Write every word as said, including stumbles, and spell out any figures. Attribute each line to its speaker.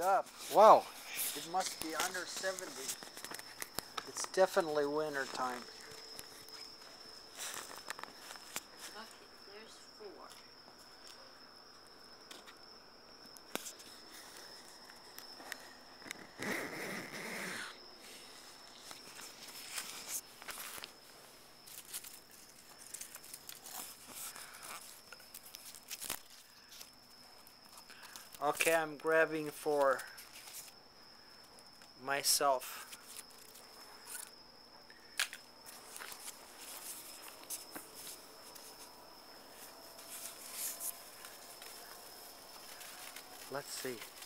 Speaker 1: up.
Speaker 2: Wow.
Speaker 1: It must be under seventy. It's definitely winter time.
Speaker 3: Okay, there's four.
Speaker 1: Okay, I'm grabbing for myself. Let's see.